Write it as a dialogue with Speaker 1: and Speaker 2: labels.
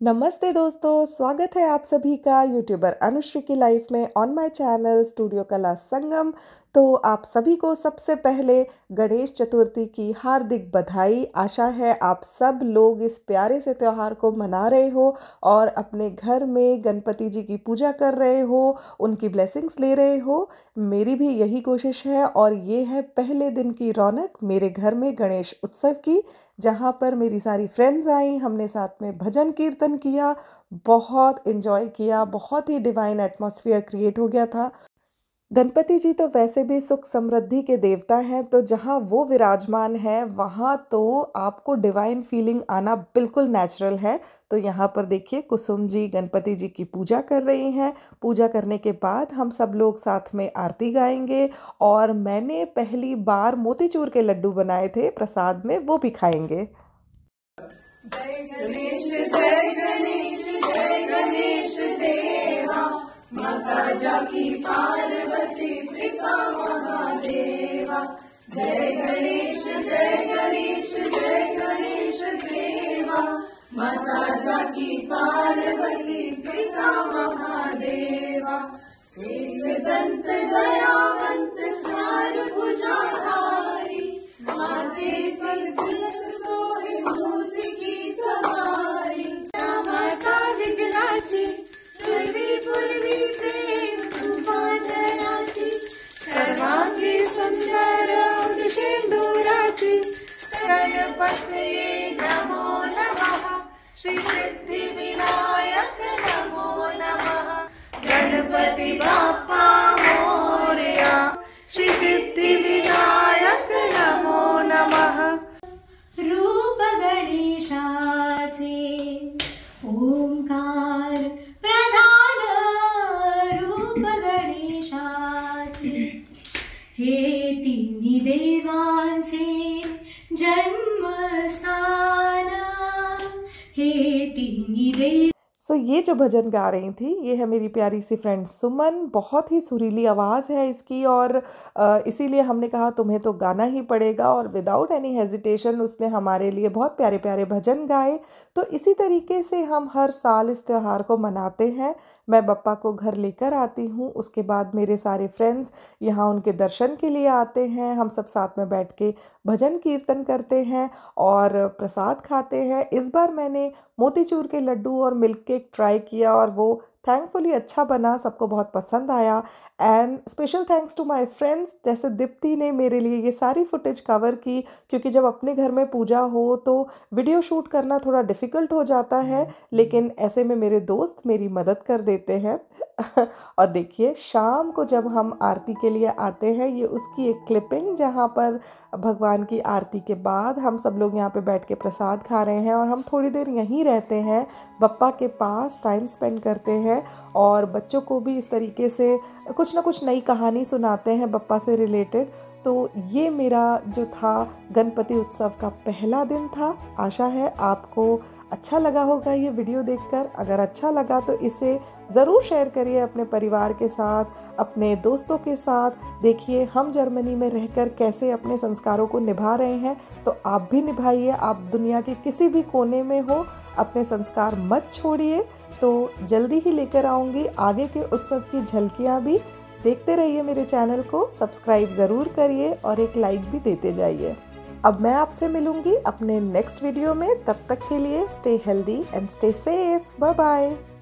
Speaker 1: नमस्ते दोस्तों, स्वागत है आप सभी का यूट्यूबर अनुश्री की लाइफ में ऑन माय चैनल स्टूडियो कला संगम। तो आप सभी को सबसे पहले गणेश चतुर्थी की हार्दिक बधाई। आशा है आप सब लोग इस प्यारे से त्यौहार को मना रहे हो और अपने घर में गणपति जी की पूजा कर रहे हो, उनकी ब्लेसिंग्स ले रहे हो। मेरी भी यही कोशिश है और ये है पहले दिन की रौनक मेरे घर में गणेश उत्सव की, जहाँ पर मेरी सारी फ्रेंड्स आई, हमने साथ में भजन कीर्तन किया, बहुत इन्जॉय किया, बहुत ही डिवाइन एटमॉस्फेयर क्रिएट हो गया था। गणपति जी तो वैसे भी सुख समृद्धि के देवता हैं, तो जहाँ वो विराजमान है वहाँ तो आपको डिवाइन फीलिंग आना बिल्कुल नेचुरल है। तो यहाँ पर देखिए कुसुम जी गणपति जी की पूजा कर रही हैं। पूजा करने के बाद हम सब लोग साथ में आरती गाएंगे और मैंने पहली बार मोतीचूर के लड्डू बनाए थे प्रसाद में, वो भी खाएंगे।
Speaker 2: जय गणेश जय गणेश जय गणेश देवा, माता जाकी पार्वती पिता महादेवा। जय गणेश जय गणेश जय गणेश देवा, माता जाकी पार्वती पिता महादेवा। एक दंत दयावंत चार भुजाधारी, माते संतन सोहे मूसिकी सवारी। माता विघ्नाची पूर्वी पूर्वी प्रेम रूपांतराची, सर्वांगी सुंदर सिंदूराची। गणपतये नमो नमः, श्री सिद्धि विनायक नमो नमः। गणपति बाप्पा मोरया, श्री सिद्धि विनायक नमो नमः।
Speaker 3: रूप गणेशाचे ओंकार प्रधान, रूप गणेशाचे हे तिन्ही देवांचे जन्मस्थान, हे तिन्ही देव।
Speaker 1: ये जो भजन गा रही थी ये है मेरी प्यारी सी फ्रेंड सुमन। बहुत ही सुरीली आवाज़ है इसकी और इसीलिए हमने कहा तुम्हें तो गाना ही पड़ेगा, और विदाउट एनी हेजिटेशन उसने हमारे लिए बहुत प्यारे प्यारे भजन गाए। तो इसी तरीके से हम हर साल इस त्यौहार को मनाते हैं। मैं बप्पा को घर लेकर आती हूँ, उसके बाद मेरे सारे फ्रेंड्स यहाँ उनके दर्शन के लिए आते हैं। हम सब साथ में बैठ के भजन कीर्तन करते हैं और प्रसाद खाते हैं। इस बार मैंने मोतीचूर के लड्डू और मिल्क केक ट्राई किया और वो थैंकफुली अच्छा बना, सबको बहुत पसंद आया। And special thanks to my friends, जैसे दीप्ति ने मेरे लिए ये सारी फुटेज कवर की, क्योंकि जब अपने घर में पूजा हो तो वीडियो शूट करना थोड़ा डिफ़िकल्ट हो जाता है, लेकिन ऐसे में मेरे दोस्त मेरी मदद कर देते हैं। और देखिए शाम को जब हम आरती के लिए आते हैं, ये उसकी एक क्लिपिंग जहाँ पर भगवान की आरती के बाद हम सब लोग यहाँ पे बैठ के प्रसाद खा रहे हैं और हम थोड़ी देर यहीं रहते हैं, बप्पा के पास टाइम स्पेंड करते हैं और बच्चों को भी इस तरीके से कुछ ना कुछ नई कहानी सुनाते हैं बप्पा से रिलेटेड। तो ये मेरा जो था गणपति उत्सव का पहला दिन था। आशा है आपको अच्छा लगा होगा ये वीडियो देखकर। अगर अच्छा लगा तो इसे ज़रूर शेयर करिए अपने परिवार के साथ, अपने दोस्तों के साथ। देखिए हम जर्मनी में रहकर कैसे अपने संस्कारों को निभा रहे हैं, तो आप भी निभाइए। आप दुनिया के किसी भी कोने में हो, अपने संस्कार मत छोड़िए। तो जल्दी ही लेकर आऊँगी आगे के उत्सव की झलकियाँ भी। देखते रहिए मेरे चैनल को, सब्सक्राइब ज़रूर करिए और एक लाइक भी देते जाइए। अब मैं आपसे मिलूंगी अपने नेक्स्ट वीडियो में। तब तक के लिए stay healthy and stay safe. Bye bye.